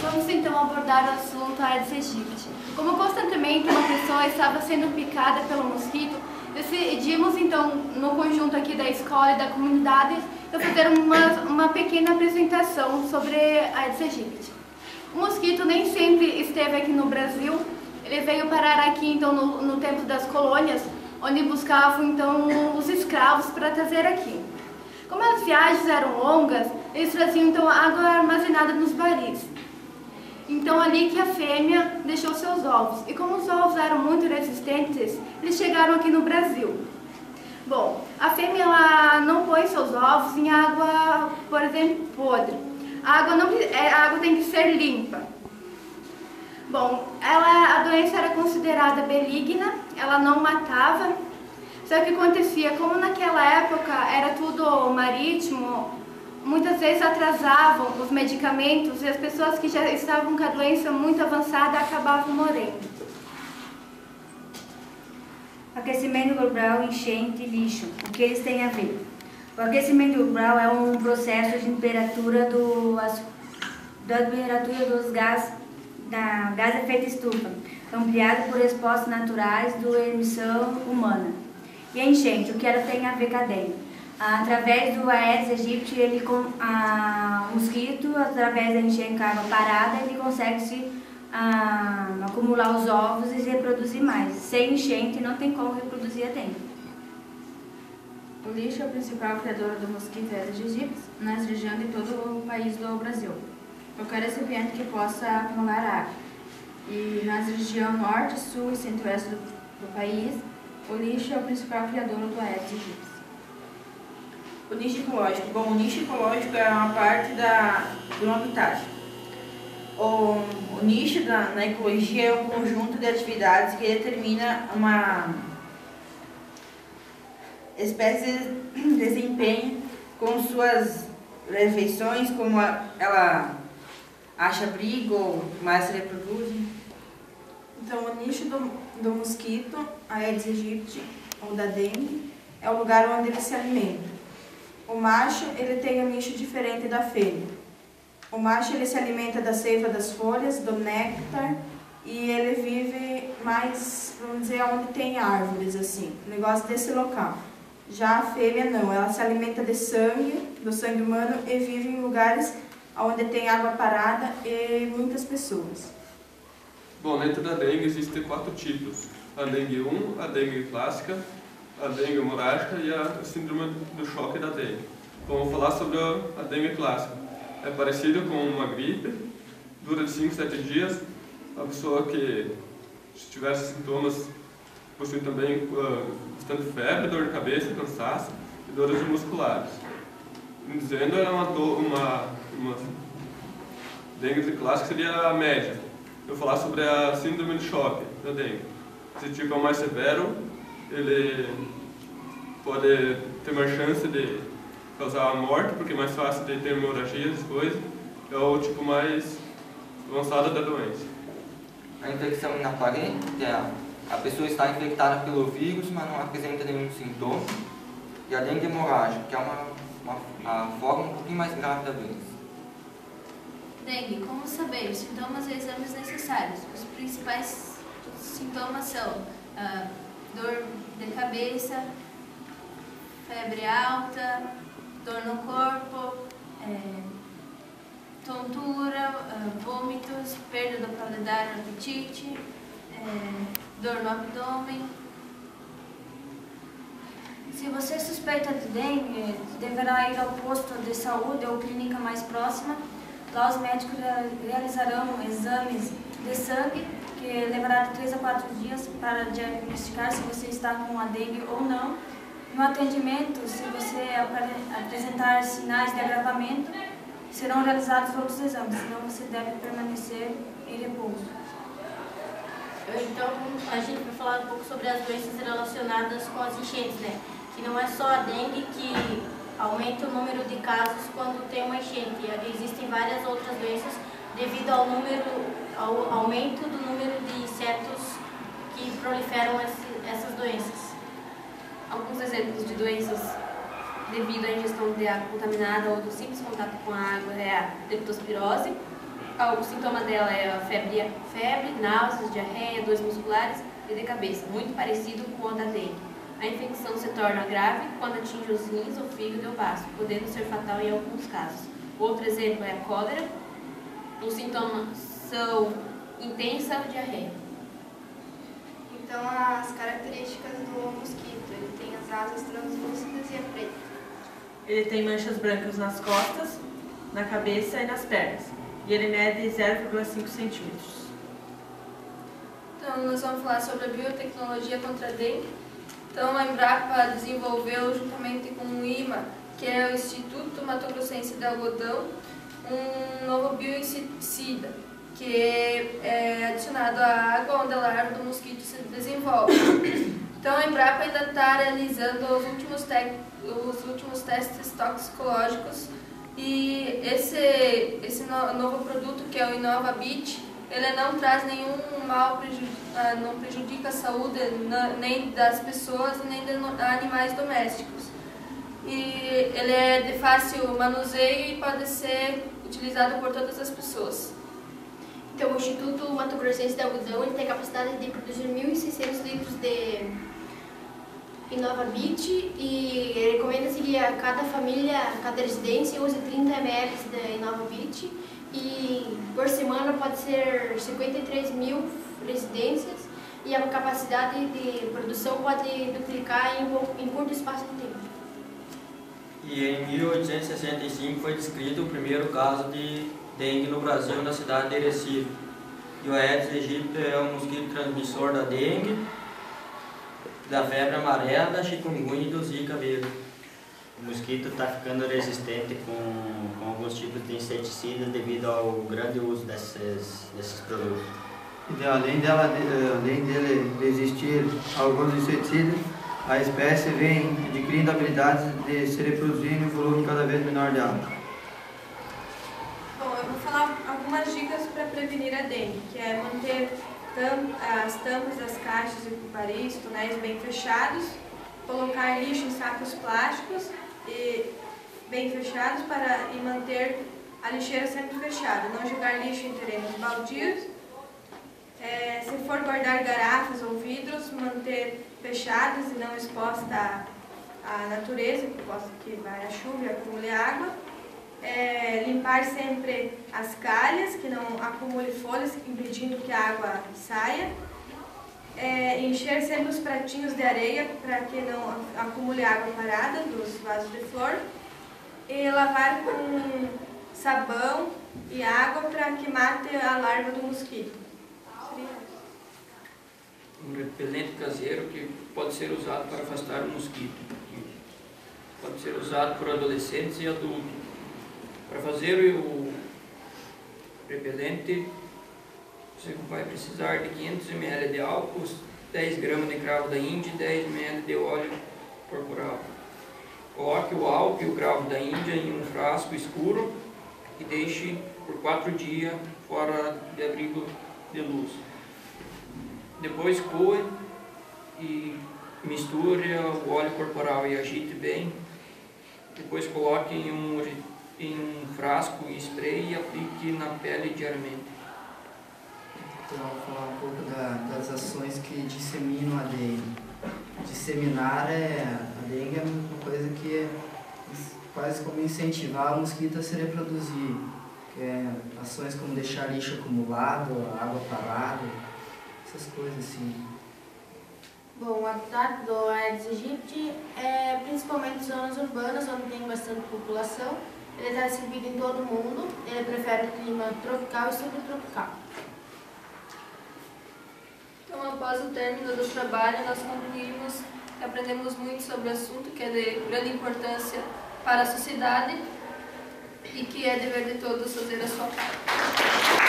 Vamos então abordar o assunto Aedes aegypti. Como constantemente uma pessoa estava sendo picada pelo mosquito, decidimos então, no conjunto aqui da escola e da comunidade, fazer uma pequena apresentação sobre Aedes aegypti. O mosquito nem sempre esteve aqui no Brasil, ele veio parar aqui então no tempo das colônias, onde buscavam então os escravos para trazer aqui. Como as viagens eram longas, eles traziam então água armazenada nos baris. Então ali que a fêmea deixou seus ovos. E como os ovos eram muito resistentes, eles chegaram aqui no Brasil. Bom, a fêmea ela não põe seus ovos em água, por exemplo, podre. A água tem que ser limpa. Bom, a doença era considerada benigna, ela não matava. Só que acontecia, como naquela época era tudo marítimo, muitas vezes atrasavam os medicamentos e as pessoas que já estavam com a doença muito avançada acabavam morrendo. Aquecimento global, enchente e lixo. O que eles têm a ver? O aquecimento global é um processo de temperatura dos gases efeito estufa, ampliado por respostas naturais da emissão humana. E a enchente, o que ela tem a ver com a dengue? Através do Aedes aegypti, o mosquito, através da enchente com água parada, ele consegue acumular os ovos e reproduzir mais. Sem enchente não tem como reproduzir a dengue. O lixo é o principal criador do mosquito Aedes aegypti nas regiões de todo o país do Brasil. Qualquer recipiente que possa acumular água. E nas regiões norte, sul e centro-oeste do país, o lixo é o principal criador do Aedes aegypti. O nicho ecológico. Bom, o nicho ecológico é uma parte do habitat. O nicho na ecologia é um conjunto de atividades que determina uma espécie de desempenho com suas refeições, como ela acha abrigo ou mais se reproduz. Então, o nicho do mosquito, Aedes aegypti, ou da dengue, é o lugar onde ele se alimenta. O macho, ele tem um nicho diferente da fêmea. O macho, ele se alimenta da seiva das folhas, do néctar, e ele vive mais, vamos dizer, onde tem árvores, assim, negócio desse local. Já a fêmea não, ela se alimenta de sangue, do sangue humano, e vive em lugares onde tem água parada e muitas pessoas. Bom, dentro da dengue existem 4 tipos. A dengue 1, a dengue clássica, a dengue hemorrágica e a síndrome do choque da dengue. Então, vamos falar sobre a dengue clássica. É parecido com uma gripe, dura de 5 a 7 dias. A pessoa que tivesse sintomas possui também bastante febre, dor de cabeça, cansaço e dores musculares. Dizendo, é uma dengue clássica seria a média. Eu vou falar sobre a síndrome de choque da dengue. Esse tipo é o mais severo, ele pode ter mais chance de causar a morte, porque é mais fácil de ter hemorragias e coisas. É o tipo mais avançado da doença. A infecção inaparente, a pessoa está infectada pelo vírus, mas não apresenta nenhum sintoma. E a dengue hemorrágica, que é a forma um pouquinho mais grave da doença. Dengue, como saber os sintomas e exames necessários? Os principais sintomas são dor de cabeça, febre alta, dor no corpo, tontura, vômitos, perda do paladar, apetite, dor no abdômen. Se você suspeita de dengue, deverá ir ao posto de saúde ou clínica mais próxima. Lá os médicos realizarão exames de sangue, que levará de 3 a 4 dias para diagnosticar se você está com a dengue ou não. No atendimento, se você apresentar sinais de agravamento, serão realizados outros exames, senão você deve permanecer em repouso. Então, a gente vai falar um pouco sobre as doenças relacionadas com as enchentes, né? Que não é só a dengue que aumenta o número de casos quando tem uma enchente. Existem várias outras doenças devido ao aumento do número de insetos que proliferam essas doenças. Alguns exemplos de doenças devido à ingestão de água contaminada ou do simples contato com a água é a leptospirose, O sintoma dela é a febre, náuseas, diarreia, dores musculares e de cabeça, muito parecido com o da dengue. A infecção se torna grave quando atinge os rins, o fígado e o baço, podendo ser fatal em alguns casos. Outro exemplo é a cólera. Os sintomas são intensa diarreia. Então, as características do mosquito: ele tem as asas translúcidas e é preto. Ele tem manchas brancas nas costas, na cabeça e nas pernas. E ele mede 0,5 centímetros. Então, nós vamos falar sobre a biotecnologia contra a dengue. Então, a Embrapa desenvolveu, juntamente com o IMA, que é o Instituto Mato Grossense de Algodão, um novo bioinseticida, que é adicionado à água onde a larva do mosquito se desenvolve. Então, a Embrapa ainda está realizando os últimos testes toxicológicos, e esse novo produto, que é o InovaBit, ele não traz nenhum mal, não prejudica a saúde nem das pessoas nem de animais domésticos. E ele é de fácil manuseio e pode ser utilizado por todas as pessoas. Então, o Instituto Mato Grossense de Algodão ele tem a capacidade de produzir 1.600 litros de InovaBit, e recomenda-se que a cada família, a cada residência use 30 ml de InovaBit, e por semana pode ser 53 mil residências, e a capacidade de produção pode duplicar em curto espaço de tempo. E em 1865 foi descrito o primeiro caso de dengue no Brasil, na cidade de Recife. E o Aedes aegypti é o mosquito transmissor da dengue, da febre amarela, da chikungunya e do zika vírus. O mosquito está ficando resistente com alguns tipos de inseticidas devido ao grande uso desses produtos. Então, além dele existir alguns inseticidas, a espécie vem adquirindo habilidades de se reproduzir em um volume cada vez menor de água. Bom, eu vou falar algumas dicas para prevenir a dengue, que é manter as tampas das caixas de vivaris, tonéis bem fechados, colocar lixo em sacos plásticos e bem fechados e manter a lixeira sempre fechada, não jogar lixo em terrenos baldios. Se for guardar garrafas ou vidros, manter fechadas e não exposta à natureza, que vai a chuva e acumule água. Limpar sempre as calhas, que não acumule folhas, impedindo que a água saia. Encher sempre os pratinhos de areia para que não acumule água parada dos vasos de flor. E lavar com sabão e água para que mate a larva do mosquito. Um repelente caseiro que pode ser usado para afastar o mosquito. Pode ser usado por adolescentes e adultos. Para fazer o repelente, você vai precisar de 500 ml de álcool, 10 gramas de cravo da Índia e 10 ml de óleo corporal. Coloque o álcool e o cravo da Índia em um frasco escuro e deixe por 4 dias fora de abrigo de luz. Depois coe e misture o óleo corporal e agite bem. Depois coloque em um frasco e spray e aplique na pele diariamente. Então, eu vou falar um pouco das ações que disseminam a dengue. Disseminar a dengue é uma coisa que é quase como incentivar o mosquito a se reproduzir. Ações como deixar lixo acumulado, água parada, essas coisas assim. Bom, o habitat do Aedes aegypti é principalmente zonas urbanas, onde tem bastante população. Ele está distribuído em todo o mundo. Ele prefere o clima tropical e subtropical. Então, após o término do trabalho, nós concluímos que aprendemos muito sobre o assunto, que é de grande importância para a sociedade e que é dever de todos fazer a sua parte.